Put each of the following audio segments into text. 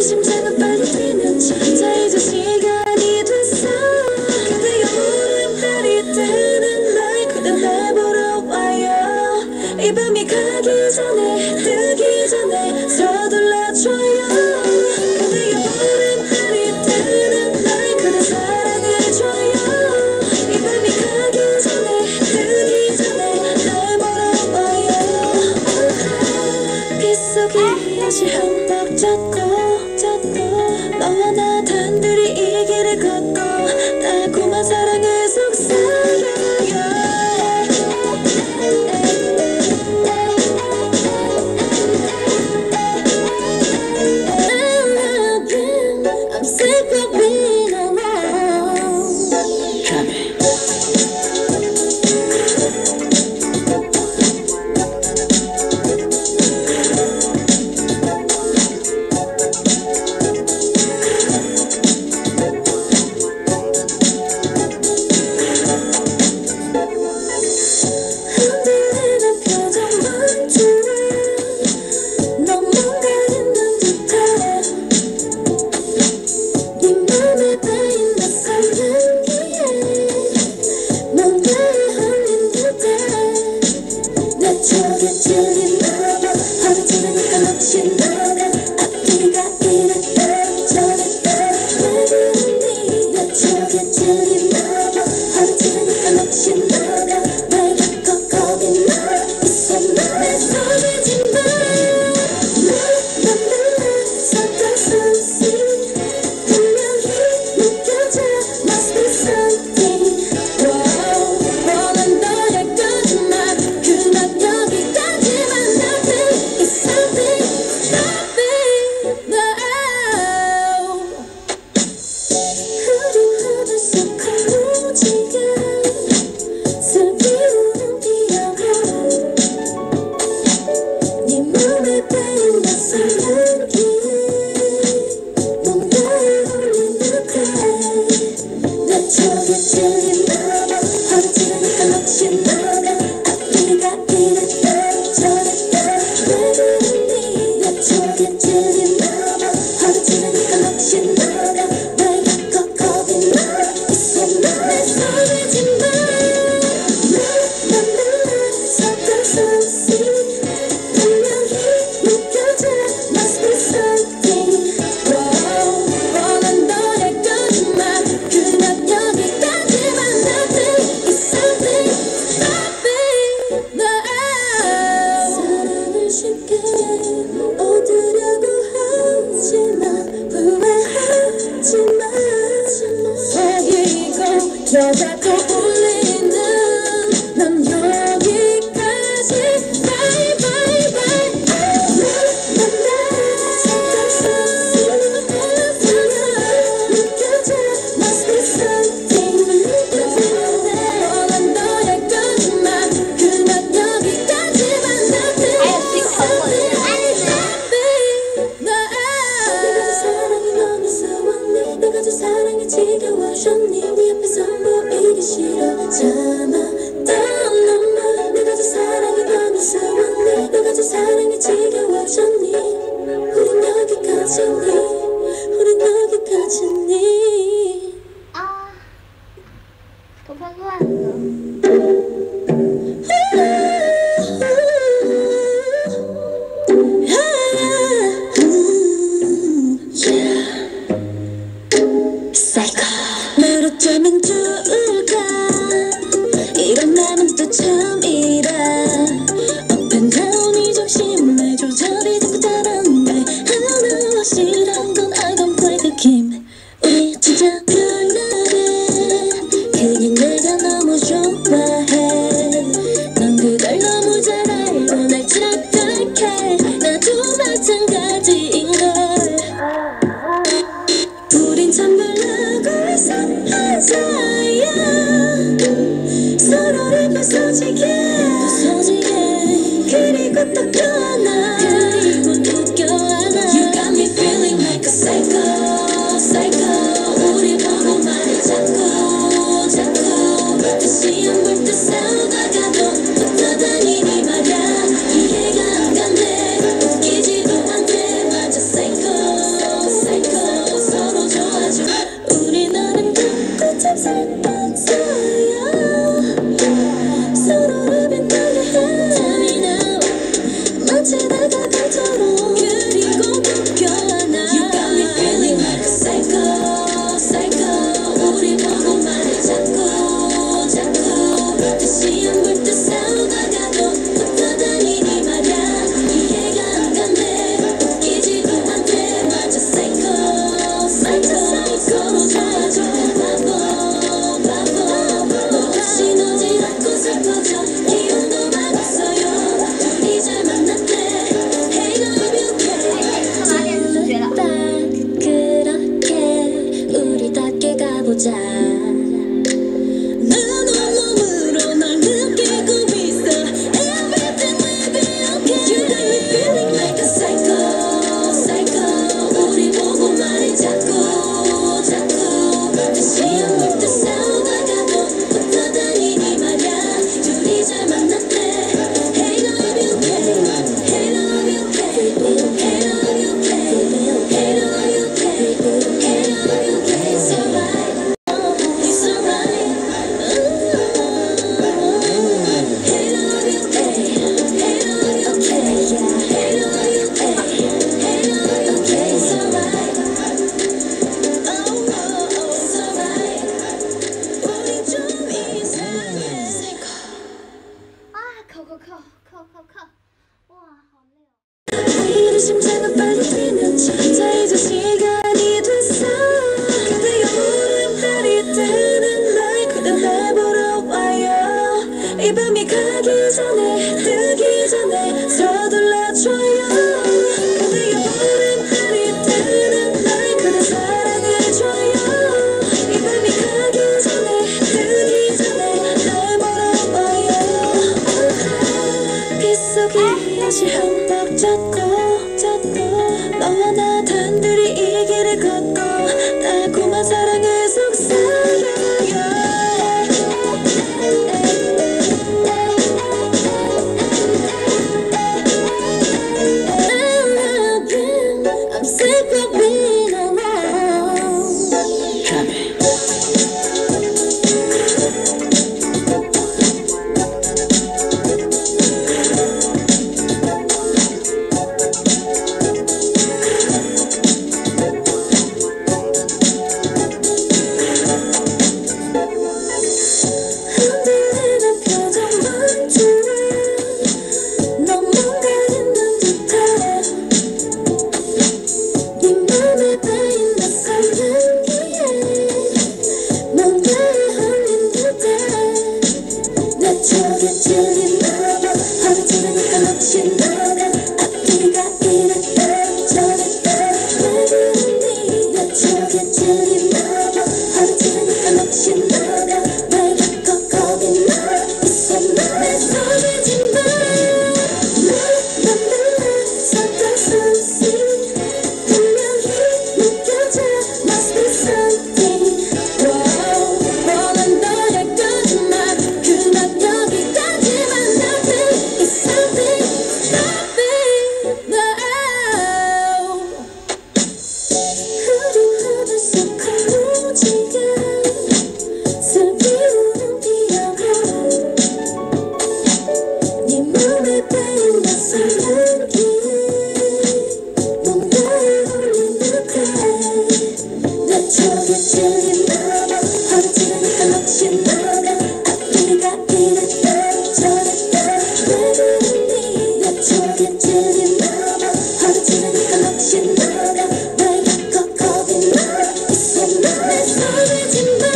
심장은 빨리 뛰는 자 이제 시간이 됐어 그대가 물음표리 뜨는 날 그대 날 보러 와요 이 밤이 가기 전에 뜨기 전에 서둘러줘요 그대가 물음표리 뜨는 날 그대 사랑해줘요 이 밤이 가기 전에 뜨기 전에 날 보러 와요 빗속이 다시 흠뻑 젖고 너와 나 단둘이 이 길을 걷고 달콤한 사랑을 속삭여요 I'm sick of being alone 흔들리는 표정만 주는 넌 뭔가 있는 듯해 네 맘에 베인 낯선 향기에 뭔가에 홀린 듯해 내 촉에 찔리나 봐 하루 지나니까 넋이 나가 앞뒤가 이랬다 저랬다 왜 그러니 내 촉에 찔리나 봐 하루 지나니까 넋이 나가 왜 자꾸 겁이 나 있어 내 손에 짚어 섰던 sunset 분명히 느껴져 must be something 원한 너의 거짓말 그만 여기까지만 nothing is something nothing now 흐린 하늘 속 무지개 슬피 우는 기억으로 네 맘에 베인 낯선 향기에 뭔가에 홀린 듯해 내 촉에 찔리나 봐 하루 지나니까 넋이 나가 앞뒤가 이랬다 저랬다 왜 그러니 내 촉에 찔리나 봐 하루 지나니까 넋이 나가 왜 자꾸 겁이 나 있어 내 손에 짚어 섰던 sunset 분명히 느껴져 must be something 원한 너의 거짓말 그만 여기까지만 nothing is something nothing now 사랑을 쉽게 얻으려고 sick of being alone. Drop it. 흔들리는 표정만 주는 넌 뭔가 있는 듯해. 네 맘에 베인 낯선 향기에 뭔가에 홀린 듯해. 내 촉에 찔리나 봐. 하루 지나니까 넋이 나가. 앞뒤가 이랬다 저랬다 왜 그러니. 내 촉에 찔리나 봐. 하루 지나니까 넋이 나가. 왜 자꾸 겁이 나 있어. 내 손을 잡아. 맘만 섞여 something 분명히 느껴져. Must be something. Wow, 원한 너의 거짓말 그만 여기까지만. Nothing is something. Nothing now. 흐린 하늘 속 무지개 슬피 우는 피어가. 네 맘에 베인 낯선 향기에 뭔가에 홀린 듯해. 내 촉에 찔리나 봐. 하루 지나니까 넋이 나가. 앞뒤가 이랬다 저랬다 왜 그러니. 내 촉에 찔리나 봐. 하루 지나니까 넋이 나가. 왜 자꾸 겁이 나 있어. 내 손을 잡아.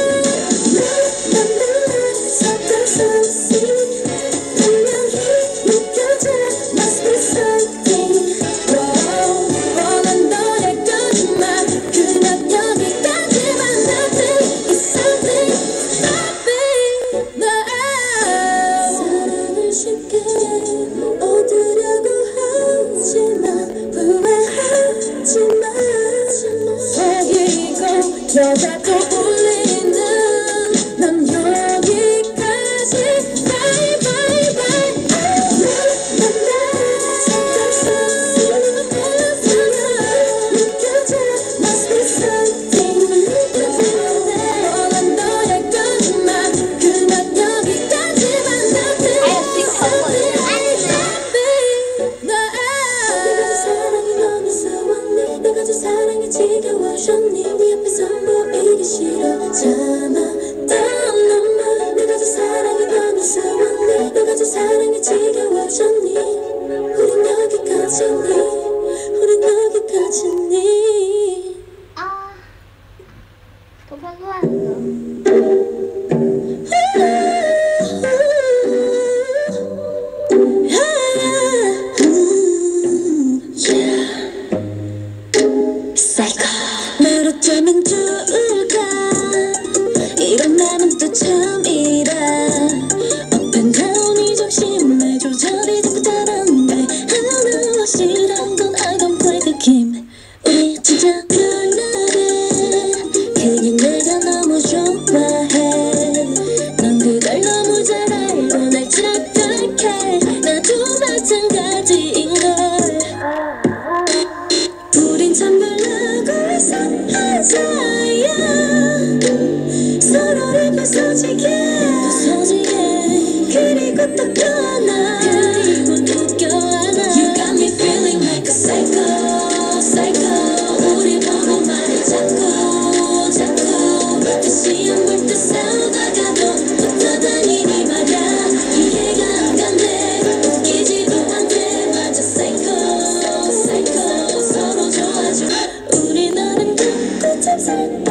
맘만 섞여 something 분명히 느껴져. Must be something. Wow, 원한 너의 거짓말 그냥 여기까지만. Nothing is something. Nothing now. 사랑을 쉽게 얻으려고 하지만 후회하지만 사귀고 여자도 울린 듯 난 여기까지. Bye bye bye. 맘만 섞여 something 느껴져. Must be something. 원한 너의 거짓말 그냥 여기까지만. Nothing is something. Nothing now. 내가 준 사랑이 너무 무서웠니. 내가 준 사랑이 지겨워졌니. 네 앞에서 보이기 싫어. 참았던 눈물. 내가 준 사랑이 너무 무서웠니. 내가 준 사랑이 지겨워졌니. 우린 여기까지니. 우린 여기까지니. 아, 더 평소했어. 너로쩌면 좋을까. 이런 나는 또 처음이라. Up and down이 좀 심해. 조절이 자꾸 다른데 하나 싫은 건 I don't play the game. 우리 진짜 별나래. 그냥 내가 너무 좋아해. 넌 그걸 너무 잘 알고 날 착각해. 나도 마찬가지인걸. 우린 참 별나고 이상한 사이야. 서로를 부서지게 그리고 또 껴안아. 그리고 또 껴안아. You got me feeling like a psycho psycho. 우리 보고 말해 자꾸 자꾸. 다시 안 볼 듯 싸우다가도 붙어 다니니 말야. 이해가 안 간대. 웃기지도 않대. 맞아 psycho psycho. 서로 좋아져. 우리 나름 듣고 참 살다.